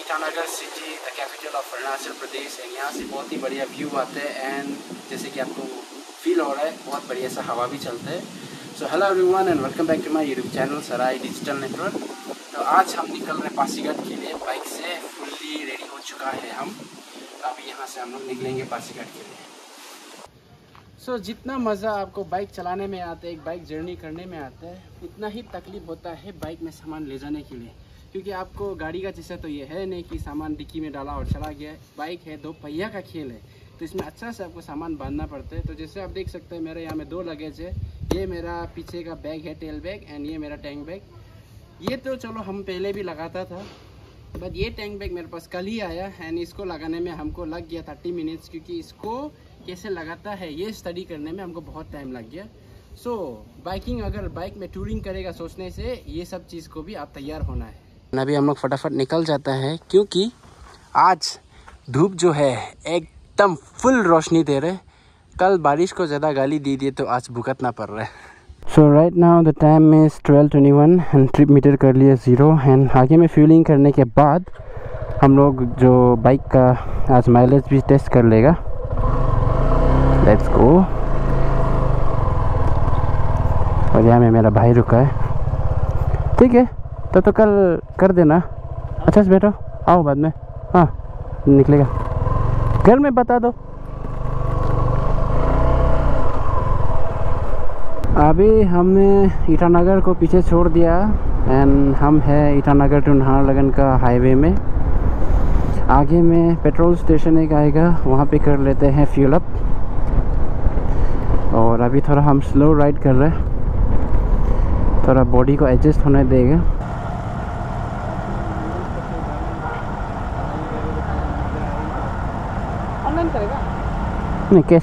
Itanagar city, the capital of Arunachal Pradesh. And यहाँ से बहुत ही बढ़िया व्यू आते हैं एंड जैसे कि आपको फील हो रहा है बहुत बढ़िया सा हवा भी चलता है। So hello everyone and welcome back to my YouTube channel Sarai digital network. तो आज हम निकल रहे हैं पासीघाट के लिए। बाइक से फुल्ली रेडी हो चुका है हम। तो अभी यहाँ से हम लोग निकलेंगे पासीघाट के लिए। सो जितना मज़ा आपको बाइक चलाने में आता है, एक बाइक जर्नी करने में आता है, उतना ही तकलीफ होता है बाइक में सामान ले जाने के लिए। क्योंकि आपको गाड़ी का जैसा तो ये है नहीं कि सामान डिक्की में डाला और चला गया। बाइक है, 2 पहिया का खेल है, तो इसमें अच्छा से आपको सामान बांधना पड़ता है। तो जैसे आप देख सकते हैं मेरे यहाँ में 2 लगेज है। ये मेरा पीछे का बैग है, टेल बैग, एंड ये मेरा टैंक बैग। ये तो चलो हम पहले भी लगाता था, बट ये टैंक बैग मेरे पास कल ही आया एंड इसको लगाने में हमको लग गया 30 मिनट्स। क्योंकि इसको कैसे लगाता है ये स्टडी करने में हमको बहुत टाइम लग गया। सो बाइकिंग, अगर बाइक में टूरिंग करेगा सोचने से, ये सब चीज़ को भी आप तैयार होना है। अभी हम लोग फटाफट निकल जाता है क्योंकि आज धूप जो है एकदम फुल रोशनी दे रहे। कल बारिश को ज़्यादा गाली दी थी तो आज भुगतना पड़ रहा है। So right now the time is 12:21 and trip meter कर लिया 0। एंड आगे में फ्यूलिंग करने के बाद हम लोग जो बाइक का आज माइलेज भी टेस्ट कर लेगा। Let's go. और यहाँ में मेरा भाई रुका है। ठीक है, तो कल कर देना। अच्छा से बैठो, आओ बाद में। हाँ निकलेगा, घर में बता दो। अभी हमने ईटानगर को पीछे छोड़ दिया एंड हम है ईटानगर टू नाहरलगुन का हाईवे में। आगे में पेट्रोल स्टेशन एक आएगा, वहाँ पे कर लेते हैं फ्यूल अप। और अभी थोड़ा हम स्लो राइड कर रहे हैं, थोड़ा बॉडी को एडजस्ट होने देगा। ऑनलाइन करेगा नहीं, कैश।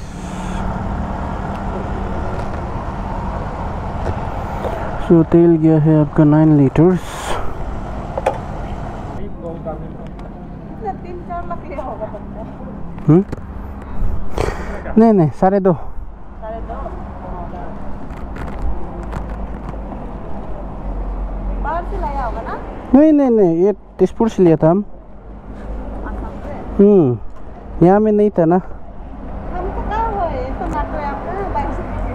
सो तेल गया है आपका 9 लीटर्स। 3-4 लाख लिया होगा बंदा। नहीं 2.5। बाहर से लाया होगा ना? नहीं, ये तेजपुर से लिया था हम। यहाँ में नहीं था ना। हम तो कहाँ हो, ये तो नाटो है आपका बाइक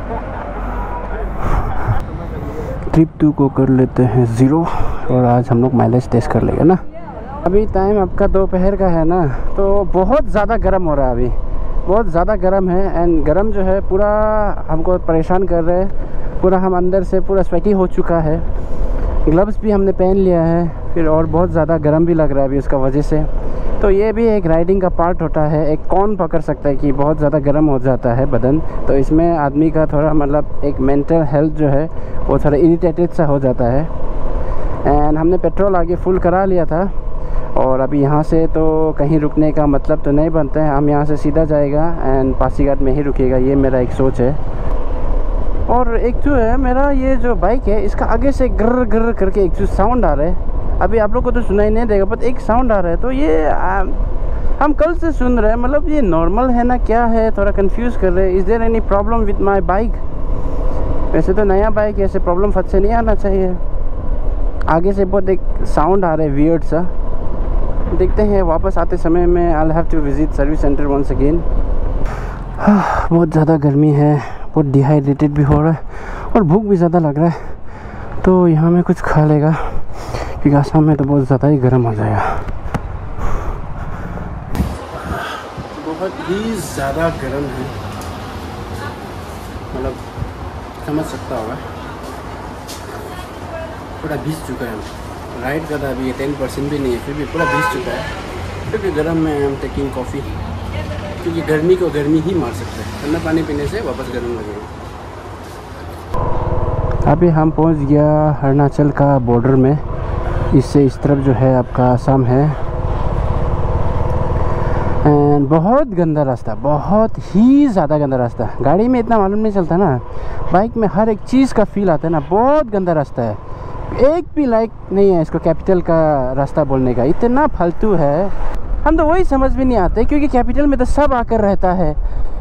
से। ट्रिप 2 को कर लेते हैं 0 और आज हम लोग माइलेज टेस्ट कर लेंगे ना। अभी टाइम आपका दोपहर का है ना, तो बहुत ज़्यादा गर्म हो रहा है। अभी बहुत ज़्यादा गर्म है एंड गर्म जो है पूरा हमको परेशान कर रहे हैं। पूरा हम अंदर से पूरा स्वेटी हो चुका है। ग्लव्स भी हमने पहन लिया है फिर, और बहुत ज़्यादा गर्म भी लग रहा है अभी उसका वजह से। तो ये भी एक राइडिंग का पार्ट होता है। एक कौन पकड़ सकता है कि बहुत ज़्यादा गर्म हो जाता है बदन, तो इसमें आदमी का थोड़ा मतलब एक मेंटल हेल्थ जो है वो थोड़ा इरिटेटेड सा हो जाता है। एंड हमने पेट्रोल आगे फुल करा लिया था और अभी यहाँ से तो कहीं रुकने का मतलब तो नहीं बनता है। हम यहाँ से सीधा जाएगा एंड पासीघाट में ही रुकेगा, ये मेरा एक सोच है। और एक जो है मेरा ये जो बाइक है, इसका आगे से गर गर करके एक जो साउंड आ रहा है। अभी आप लोग को तो सुनाई नहीं देगा, बट एक साउंड आ रहा है। तो ये हम कल से सुन रहे हैं, मतलब ये नॉर्मल है ना क्या है, थोड़ा कंफ्यूज कर रहे हैं। Is there any problem with my bike? वैसे तो नया बाइक ऐसे प्रॉब्लम फट से नहीं आना चाहिए। आगे से बहुत एक साउंड आ रहा है वियर्ड सा। देखते हैं वापस आते समय में I have to visit service centre once again. बहुत ज़्यादा गर्मी है, बहुत डिहाइड्रेटेड भी हो रहा है और भूख भी ज़्यादा लग रहा है। तो यहाँ में कुछ खा लेगा क्योंकि आसाम में तो बहुत ज़्यादा ही गर्म हो जाएगा। बहुत ही ज़्यादा गर्म है, मतलब समझ सकता होगा। पूरा भीग चुका है। राइड का था अभी, 10% भी नहीं है, फिर भी पूरा भीग चुका है। क्योंकि गर्म में हम टेकिंग कॉफ़ी, क्योंकि गर्मी को गर्मी ही मार सकते हैं। ठंडा पानी पीने से वापस गर्म लगेगा। अभी हम पहुंच गया अरुणाचल का बॉर्डर में। इससे इस तरफ जो है आपका आसाम है। एंड बहुत गंदा रास्ता, बहुत ही ज़्यादा गंदा रास्ता। गाड़ी में इतना मालूम नहीं चलता ना, बाइक में हर एक चीज़ का फील आता है ना। बहुत गंदा रास्ता है, एक भी लाइक नहीं है इसको कैपिटल का रास्ता बोलने का। इतना फालतू है, हम तो वही समझ में नहीं आते क्योंकि कैपिटल में तो सब आकर रहता है।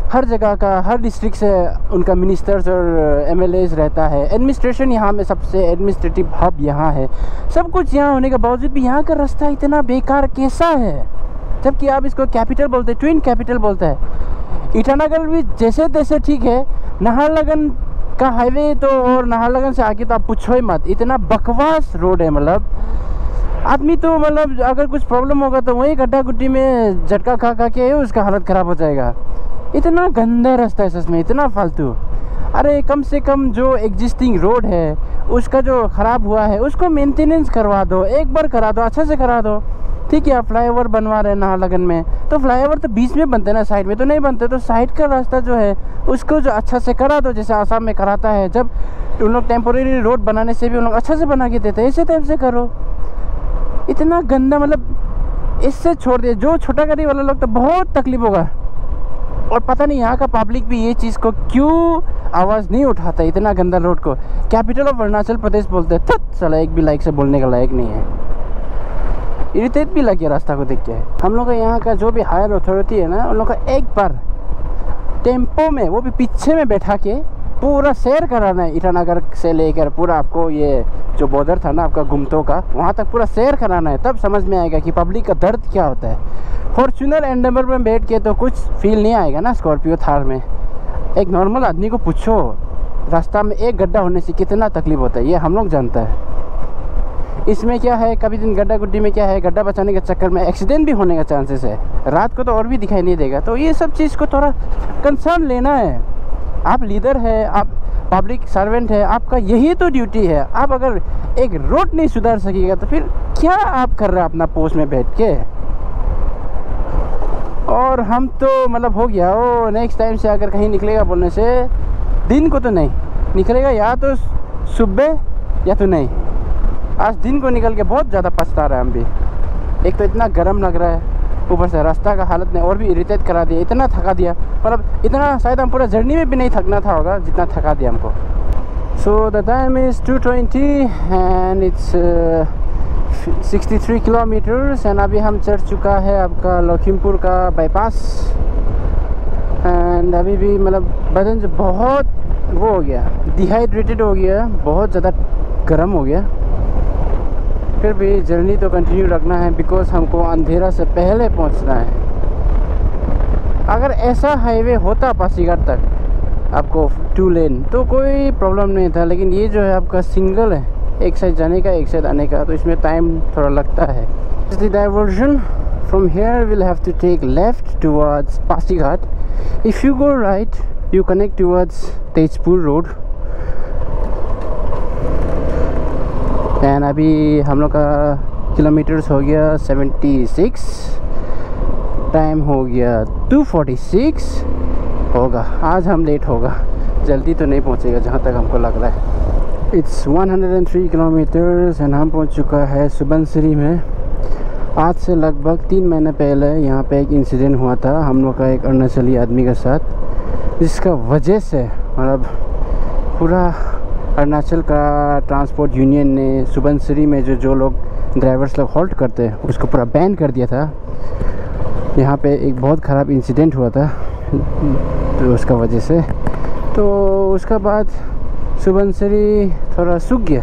हर जगह का, हर डिस्ट्रिक्ट से उनका मिनिस्टर्स और एमएलएज रहता है। एडमिनिस्ट्रेशन यहाँ में सबसे एडमिनिस्ट्रेटिव हब यहाँ है। सब कुछ यहाँ होने के बावजूद भी यहाँ का रास्ता इतना बेकार कैसा है, जबकि आप इसको कैपिटल बोलते हैं, ट्विन कैपिटल बोलते हैं। ईटानगर भी जैसे तैसे ठीक है, नाहरलगुन का हाईवे तो और नाहरलगुन से आगे तो आप पूछो ही मत, इतना बकवास रोड है। मतलब आदमी तो मतलब अगर कुछ प्रॉब्लम होगा तो वही गड्ढा गुड्डी में झटका खा खा के उसका हालत ख़राब हो जाएगा। इतना गंदा रास्ता है सच में, इतना फालतू। अरे कम से कम जो एग्जिस्टिंग रोड है उसका जो ख़राब हुआ है उसको मेंटेनेंस करवा दो, एक बार करा दो, अच्छे से करा दो। ठीक है, आप फ्लाईओवर बनवा रहे हैं नाहरलगुन में, तो फ्लाईओवर तो बीच में बनते हैं ना, साइड में तो नहीं बनते। तो साइड का रास्ता जो है उसको जो अच्छा से करा दो, जैसे आसाम में कराता है। जब उन लोग टेम्पोरेरी रोड बनाने से भी उन लोग अच्छा से बना के देते हैं, इसी टाइप से करो। इतना गंदा, मतलब इससे छोड़ दिए। जो छोटा गाड़ी वाला लोग तो बहुत तकलीफ होगा। और पता नहीं यहाँ का पब्लिक भी ये चीज़ को क्यों आवाज़ नहीं उठाता, इतना गंदा रोड को। कैपिटल ऑफ अरुणाचल प्रदेश बोलते हैं, थत साला एक भी लाइक से बोलने का लायक नहीं है। इरिटेट भी लगे रास्ता को देख के। हम लोग का यहाँ का जो भी हायर अथॉरिटी है ना, उन लोग का एक बार टेम्पो में, वो भी पीछे में बैठा के पूरा सैर कराना है। ईटानगर से लेकर पूरा आपको ये जो बॉर्डर था ना आपका गुमतो का, वहाँ तक पूरा सैर कराना है, तब समझ में आएगा कि पब्लिक का दर्द क्या होता है। फॉर्च्यूनर एंडेवर में बैठ के तो कुछ फील नहीं आएगा ना स्कॉर्पियो थार में। एक नॉर्मल आदमी को पूछो रास्ता में एक गड्ढा होने से कितना तकलीफ होता है, ये हम लोग जानता है। इसमें क्या है, कभी दिन गड्ढा गुड्डी में क्या है, गड्ढा बचाने के चक्कर में एक्सीडेंट भी होने का चांसेस है। रात को तो और भी दिखाई नहीं देगा। तो ये सब चीज़ को थोड़ा कंसर्न लेना है। आप लीडर है, आप पब्लिक सर्वेंट है, आपका यही तो ड्यूटी है। आप अगर एक रोड नहीं सुधार सकेगा तो फिर क्या आप कर रहे हैं अपना पोस्ट में बैठ के। और हम तो मतलब हो गया वो, नेक्स्ट टाइम से अगर कहीं निकलेगा बोलने से, दिन को तो नहीं निकलेगा, या तो सुबह या तो नहीं। आज दिन को निकल के बहुत ज़्यादा पछता रहा है हम भी। एक तो इतना गर्म लग रहा है, ऊपर से रास्ता का हालत ने और भी इरिटेट करा दिया, इतना थका दिया। मतलब इतना शायद हम पूरा जर्नी में भी नहीं थकना था होगा जितना थका दिया हमको। So the time is 2:20 and it's 63 kilometres. And अभी हम चढ़ चुका है आपका लखीमपुर का बाईपास। एंड अभी भी मतलब बदन जो बहुत वो हो गया, डिहाइड्रेटेड हो गया, बहुत ज़्यादा गर्म हो गया। फिर भी जर्नी तो कंटिन्यू रखना है, बिकॉज हमको अंधेरा से पहले पहुंचना है। अगर ऐसा हाईवे होता पासीघाट तक आपको 2 लेन तो कोई प्रॉब्लम नहीं था, लेकिन ये जो है आपका सिंगल है, एक साइड जाने का एक साइड आने का, तो इसमें टाइम थोड़ा लगता है। The diversion from here will have to take left towards Pasighat. If you go right you connect towards Tezpur road. And अभी हम लोग का किलोमीटर्स हो गया 76, टाइम हो गया 2:46 होगा। आज हम लेट होगा, जल्दी तो नहीं पहुंचेगा जहां तक हमको लग रहा है। इट्स 103 किलोमीटर्स एंड हम पहुंच चुका है सुबनसिरी में। आज से लगभग 3 महीने पहले यहाँ पे एक इंसिडेंट हुआ था हम लोग का एक अरुणाचली आदमी के साथ, जिसका वजह से मतलब पूरा अरुणाचल का ट्रांसपोर्ट यूनियन ने सुबनसिरी में जो लोग ड्राइवर्स लोग हॉल्ट करते हैं उसको पूरा बैन कर दिया था। यहाँ पे एक बहुत ख़राब इंसिडेंट हुआ था तो उसका वजह से, तो उसका बाद सुबनसिरी थोड़ा सूख गया।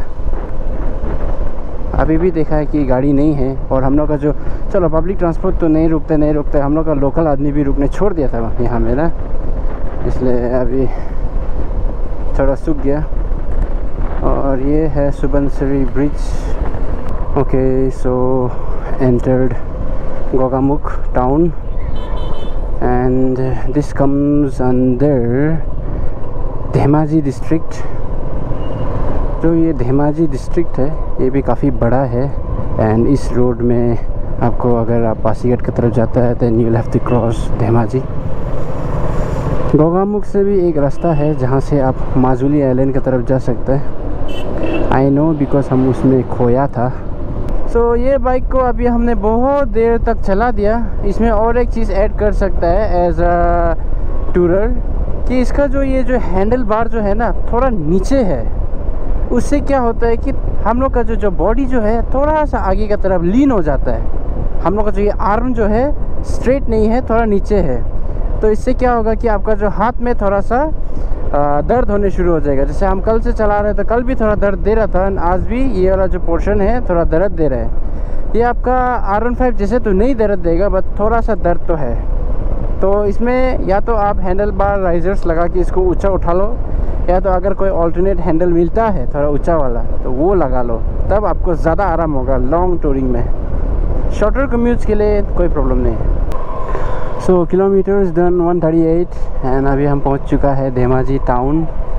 अभी भी देखा है कि गाड़ी नहीं है। और हम लोग का जो चलो पब्लिक ट्रांसपोर्ट तो नहीं रुकते, हम लोग का लोकल आदमी भी रुकने छोड़ दिया था यहाँ में ना, इसलिए अभी थोड़ा सूख गया। और ये है Subansiri bridge. Okay, so entered Gogamukh town and this comes under Dhemaji district. जो ये धेमाजी डिस्ट्रिक्ट है ये भी काफ़ी बड़ा है। एंड इस रोड में आपको अगर आप पासीघाट की तरफ जाता है then you will have to cross Dhemaji. Gogamukh से भी एक रास्ता है जहाँ से आप माजुली आइलैंड की तरफ जा सकते हैं। आई नो बिकॉज हम उसमें खोया था। सो ये बाइक को अभी हमने बहुत देर तक चला दिया। इसमें और एक चीज़ ऐड कर सकता है एज अ टूरर कि इसका जो ये जो हैंडल बार जो है ना थोड़ा नीचे है। उससे क्या होता है कि हम लोग का जो बॉडी जो है थोड़ा सा आगे की तरफ लीन हो जाता है। हम लोग का जो ये आर्म जो है स्ट्रेट नहीं है, थोड़ा नीचे है। तो इससे क्या होगा कि आपका जो हाथ में थोड़ा सा दर्द होने शुरू हो जाएगा। जैसे हम कल से चला रहे थे, कल भी थोड़ा दर्द दे रहा था, आज भी ये वाला जो पोर्शन है थोड़ा दर्द दे रहा है। ये आपका R15 जैसे तो नहीं दर्द देगा, बट थोड़ा सा दर्द तो है। तो इसमें या तो आप हैंडल बार राइजर्स लगा के इसको ऊंचा उठा लो, या तो अगर कोई ऑल्टरनेट हैंडल मिलता है थोड़ा ऊंचा वाला तो वो लगा लो, तब आपको ज़्यादा आराम होगा लॉन्ग टूरिंग में। शॉर्टर कम्यूट्स के लिए कोई प्रॉब्लम नहीं है। सो किलोमीटर्स डन 138 एंड अभी हम पहुंच चुका है धेमाजी टाउन।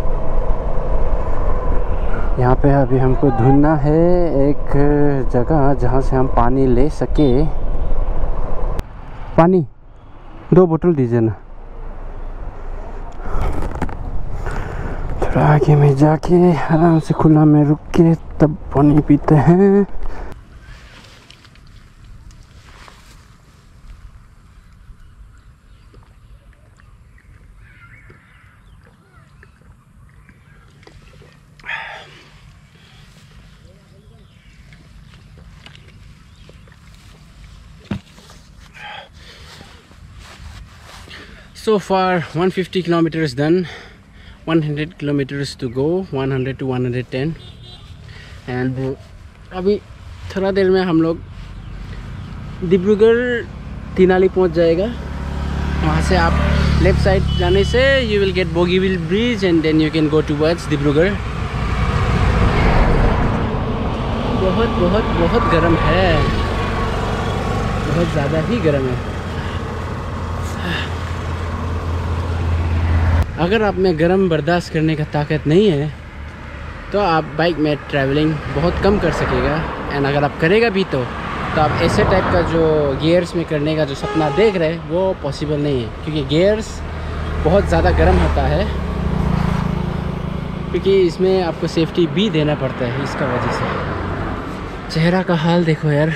यहाँ पे अभी हमको ढूंढना है एक जगह जहाँ से हम पानी ले सके। पानी 2 बोतल दीजिए ना। थोड़ा आगे में जाके आराम से खुला में रुक के तब पानी पीते हैं। So far 150 kilometers done, 100 kilometers to go, 100 to 110 and अभी थोड़ा देर में हम लोग डिब्रूगढ़ तिनाली पहुंच जाएगा। वहाँ से आप लेफ्ट साइड जाने से you will get Bogibeel bridge and then you can go towards Dibrugarh. बहुत बहुत बहुत गर्म है, बहुत ज़्यादा ही गर्म है। अगर आप में गर्म बर्दाश्त करने का ताकत नहीं है तो आप बाइक में ट्रैवलिंग बहुत कम कर सकेगा। एंड अगर आप करेगा भी तो आप ऐसे टाइप का जो गियर्स में करने का जो सपना देख रहे हैं वो पॉसिबल नहीं है, क्योंकि गियर्स बहुत ज़्यादा गर्म होता है, क्योंकि इसमें आपको सेफ्टी भी देना पड़ता है। इसका वजह से चेहरा का हाल देखो यार।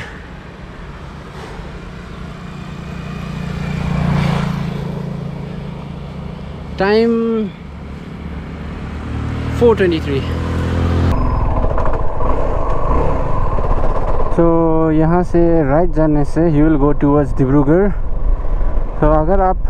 टाइम 4:23। तो यहाँ से राइट जाने से you will go towards Dibrugarh. तो अगर आप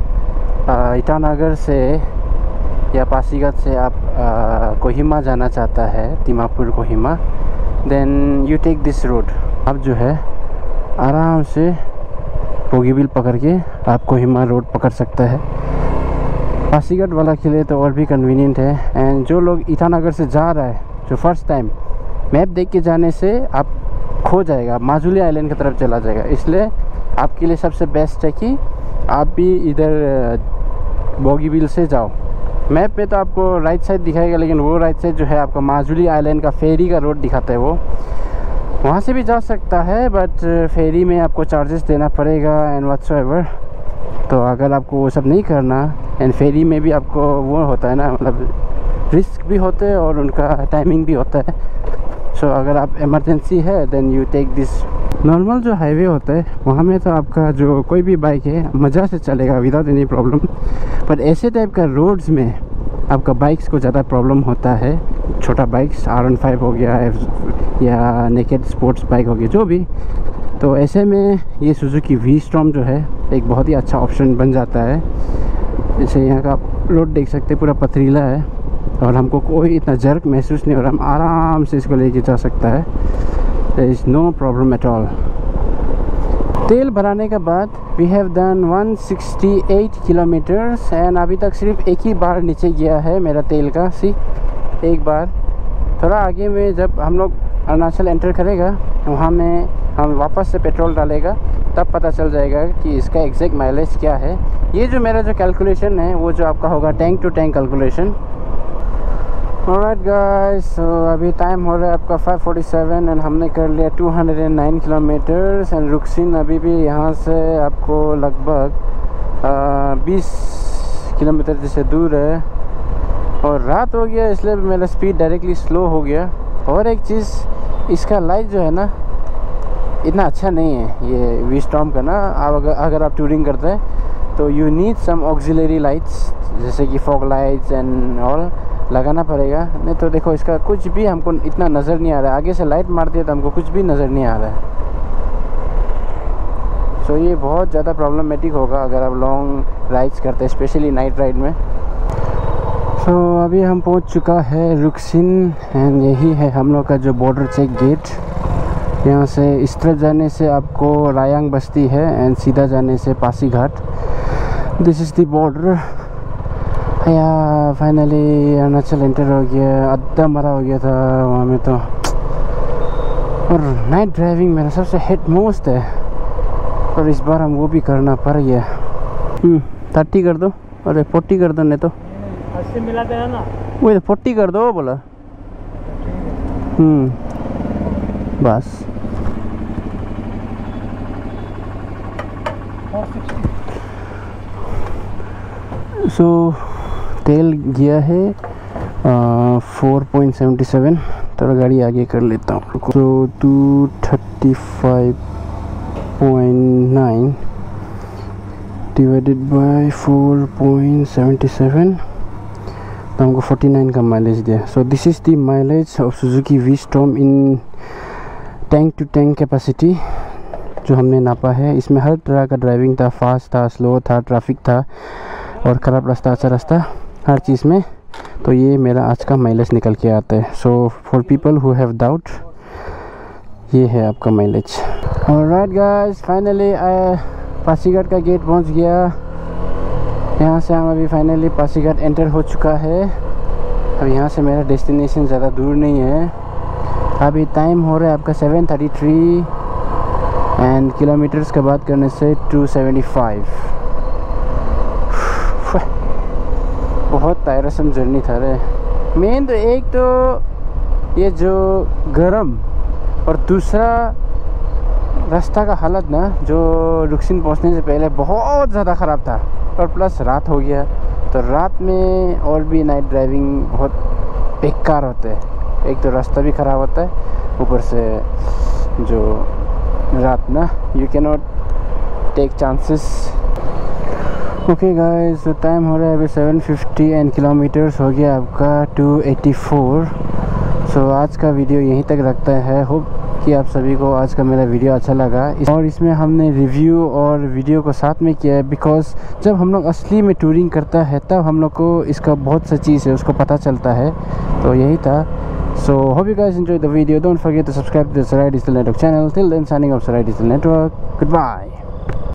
ईटानगर से या पासीघाट से आप कोहिमा जाना चाहता है, Dimapur Kohima, then you take this road. आप जो है आराम से बोगीबिल पकड़ के आप कोहिमा रोड पकड़ सकता है। पासीघाट वाला के लिए तो और भी कन्वीनियंट है। एंड जो लोग ईटानगर से जा रहा है, जो फर्स्ट टाइम मैप देख के जाने से आप खो जाएगा, माजुली आइलैंड की तरफ चला जाएगा। इसलिए आपके लिए सबसे बेस्ट है कि आप भी इधर बोगीबिल से जाओ। मैप पे तो आपको राइट साइड दिखाएगा, लेकिन वो राइट साइड जो है आपका माजुली आइलैंड का फेरी का रोड दिखाता है। वो वहाँ से भी जा सकता है, बट फेरी में आपको चार्जेस देना पड़ेगा एंड व्हाटसोएवर। तो अगर आपको वो सब नहीं करना, एंड फेरी में भी आपको वो होता है ना, मतलब रिस्क भी होते हैं और उनका टाइमिंग भी होता है। सो अगर आप इमरजेंसी है then you take this. Normal जो हाईवे होता है वहाँ में तो आपका जो कोई भी बाइक है मज़ा से चलेगा विदाउट एनी प्रॉब्लम, पर ऐसे टाइप का रोड्स में आपका बाइक्स को ज़्यादा प्रॉब्लम होता है। छोटा बाइक्स R15 हो गया या नेकेड स्पोर्ट्स बाइक हो गया, जो भी। तो ऐसे में ये सुजुकी V-Storm जो है एक बहुत ही अच्छा ऑप्शन बन जाता है। जैसे यहाँ का रोड देख सकते हैं, पूरा पथरीला है और हमको कोई इतना जर्क महसूस नहीं हो रहा। हम आराम से इसको लेके जा सकता है, there is no problem at all. तेल भराने के बाद we have done 168 kilometres and अभी तक सिर्फ एक ही बार नीचे गया है मेरा तेल का, एक बार। थोड़ा आगे में जब हम लोग अरुणाचल एंटर करेगा, वहाँ में हम वापस से पेट्रोल डालेगा, तब पता चल जाएगा कि इसका एग्जैक्ट माइलेज क्या है। ये जो मेरा जो कैलकुलेशन है वो जो आपका होगा tank to tank calculation. Alright guys, so अभी टाइम हो रहा है आपका 5:47 एंड हमने कर लिया 209 किलोमीटर्स। एंड रुकसिन अभी भी यहाँ से आपको लगभग 20 किलोमीटर जैसे दूर है, और रात हो गया इसलिए मेरा स्पीड डायरेक्टली स्लो हो गया। और एक चीज़, इसका लाइट जो है ना इतना अच्छा नहीं है ये V-Storm का ना। आप अगर आप टूरिंग करते हैं तो you need some auxiliary lights, जैसे कि फॉग लाइट्स एंड ऑल लगाना पड़ेगा। नहीं तो देखो इसका कुछ भी हमको इतना नज़र नहीं आ रहा है। आगे से लाइट मारती है तो हमको कुछ भी नज़र नहीं आ रहा है। सो ये बहुत ज़्यादा प्रॉब्लमेटिक होगा अगर आप लॉन्ग राइड्स करते हैं, स्पेशली नाइट राइड में। सो अभी हम पहुंच चुका है रुकसिन एंड यही है हम लोग का जो बॉर्डर चेक गेट। यहाँ से इस तरफ जाने से आपको रायांग बस्ती है एंड सीधा जाने से Pasighat. This is the border. या फाइनली अरुणाचल एंटर हो गया। आधा मरा हो गया था वहाँ में तो। और नाइट ड्राइविंग मेरा सबसे हेड मोस्ट है, और इस बार हम वो भी करना पड़ गया। 30 कर दो, अरे 40 कर दो, नहीं तो 80 मिला देना ना। वो 40 कर दो बोला। बस सो तेल गया है 4.77। थोड़ा गाड़ी आगे कर लेता हूँ। तो 235.9 डिवाइडेड बाय 4.77 तो हमको 49 का माइलेज दिया। So this is the mileage of Suzuki V-Strom in tank to tank capacity जो हमने नापा है। इसमें हर तरह का ड्राइविंग था, फास्ट था, स्लो था, ट्रैफिक था और ख़राब रास्ता, अच्छा रास्ता, हर चीज़ में। तो ये मेरा आज का माइलेज निकल के आता है। So for people who have doubt, ये है आपका mileage. Alright guys, finally Pasighat का गेट पहुंच गया। यहाँ से हम अभी फाइनली पासीघाट एंटर हो चुका है। अब यहाँ से मेरा डेस्टिनेशन ज़्यादा दूर नहीं है। अभी टाइम हो रहा है आपका 7:33 एंड किलोमीटर्स का बात करने से 275। बहुत टायरसम जर्नी था रे। मेन तो एक तो ये जो गरम और दूसरा रास्ता का हालत ना, जो रुकसिन पहुंचने से पहले बहुत ज़्यादा ख़राब था, और प्लस रात हो गया। तो रात में और भी नाइट ड्राइविंग बहुत बेकार होते हैं। एक तो रास्ता भी ख़राब होता है, ऊपर से जो रात ना you can not take chances. Okay guys, तो टाइम हो रहा है अभी 7:50 एंड किलोमीटर्स हो गया आपका 284। सो आज का वीडियो यहीं तक रखता है। होप कि आप सभी को आज का मेरा वीडियो अच्छा लगा। और इसमें हमने रिव्यू और वीडियो को साथ में किया है, बिकॉज जब हम लोग असली में टूरिंग करता है तब हम लोग को इसका बहुत सा चीज़ है उसको पता चलता है। तो यही था। So hope you guys enjoyed the video. Don't forget to subscribe to the Sarai Digital Network channel. Till then, signing off, Sarai Digital Network. Goodbye.